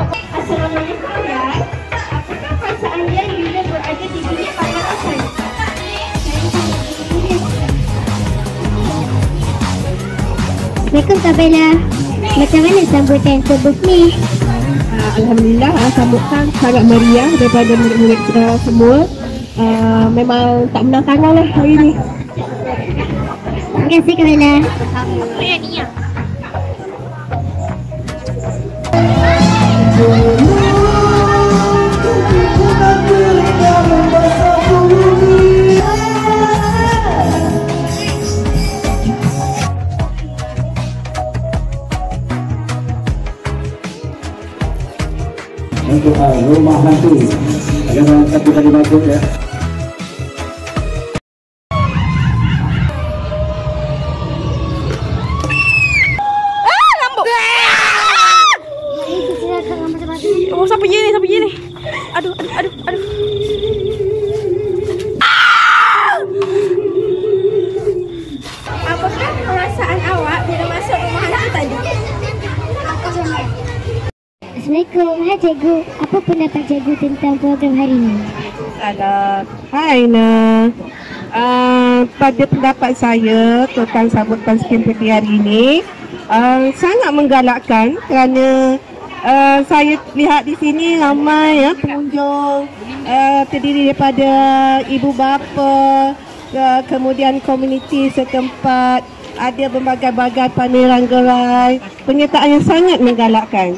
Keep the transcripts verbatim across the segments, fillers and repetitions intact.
Assalamualaikum guys. Apakah perasaan dia bila berada di bilik pemanasan? Assalamualaikum Kak Bella. Macam mana sambutan sebut ni? Uh, Alhamdulillah, uh, sambutan sangat meriah daripada murid-murid uh, semua. Uh, memang tak menang tangan lah hari ni. Terima kasih Kak Bella. Apa yang ni ya? Untuk uh, rumah nanti jangan satu kali masuk ya. Ah, lambuk. Oh, siapa ye ni? Siapa ye ni? Aduh, aduh, aduh, aduh. Ah! Apakah perasaan awak bila masuk rumah hantu tadi? Assalamualaikum. Hai Cikgu. Apa pendapat Cikgu tentang program hari ini? Salam. Hai Na. Uh, pada pendapat saya tentang sambutan skim P T hari ini uh, sangat menggalakkan kerana uh, saya lihat di sini ramai ya pengunjung uh, terdiri daripada ibu bapa, uh, kemudian komuniti setempat, ada berbagai-bagai pameran gerai, penyertaan yang sangat menggalakkan.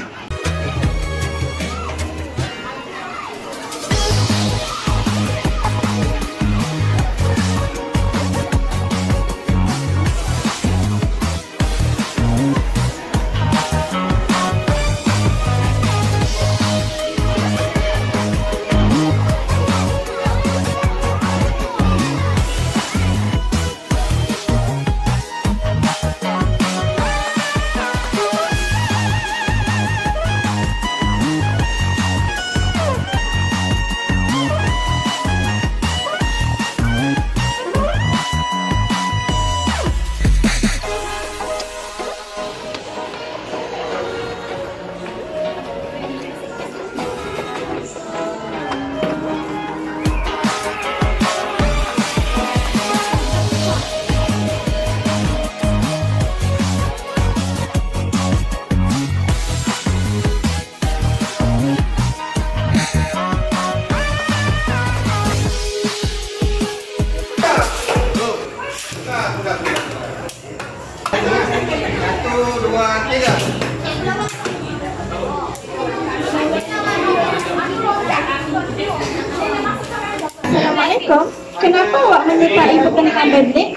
Assalamualaikum. Kenapa awak menyukai pertandingan Beyblade?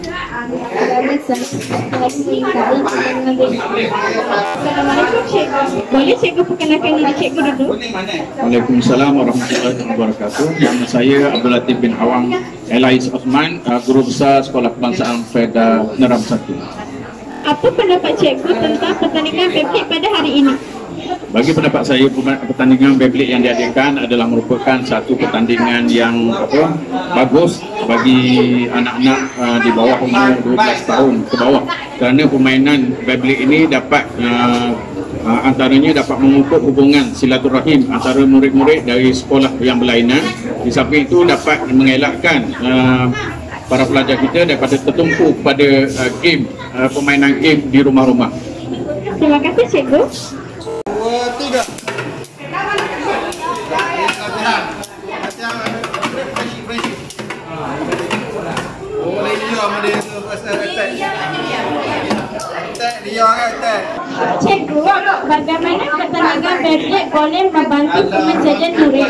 Assalamualaikum Cikgu. Boleh Cikgu perkenalkan diri Cikgu dulu? Waalaikumsalam warahmatullahi wabarakatuh. Nama saya Abdul Latif bin Awang Elais Osman, Guru Besar Sekolah Kebangsaan Feda Neram satu. Apa pendapat Cikgu tentang pertandingan Beyblade pada hari ini? Bagi pendapat saya, pertandingan Beyblade yang diadakan adalah merupakan satu pertandingan yang apa bagus bagi anak-anak uh, di bawah umur dua belas tahun ke bawah, kerana permainan Beyblade ini dapat uh, uh, antaranya dapat memupuk hubungan silaturahim antara murid-murid dari sekolah yang berlainan. Di samping itu dapat mengelakkan uh, para pelajar kita daripada tertumpu pada uh, game uh, permainan game di rumah-rumah. Terima kasih Cikgu. Dua, tiga. Boleh dia sama dia tu pasal attack. Attack dia kan attack. Cikgu, bagaimana pertandingan Beyblade boleh membantu pencapaian murid?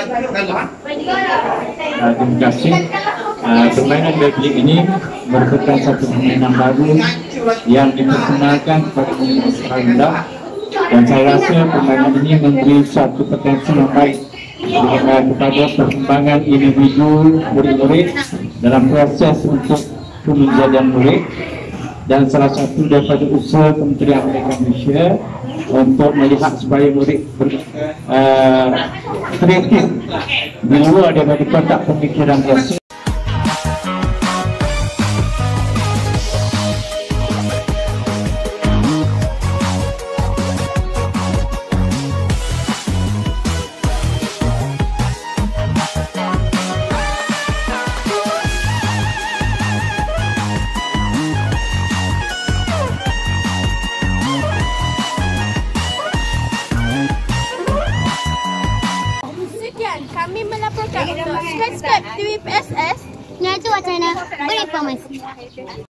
Uh, terima kasih. Uh, permainan Beyblade ini merupakan satu permainan baru yang diperkenalkan kepada murid rendah. Dan saya rasa permainan ini memberi satu potensi yang baik kepada perkembangan individu murid-murid dalam proses untuk penjadian murid, dan salah satu daripada usaha Kementerian Pendidikan Malaysia untuk melihat supaya murid ber, uh, kreatif di luar daripada kotak pemikiran biasa. subscribe T V P S S. Yang tu macam mana berinformasi.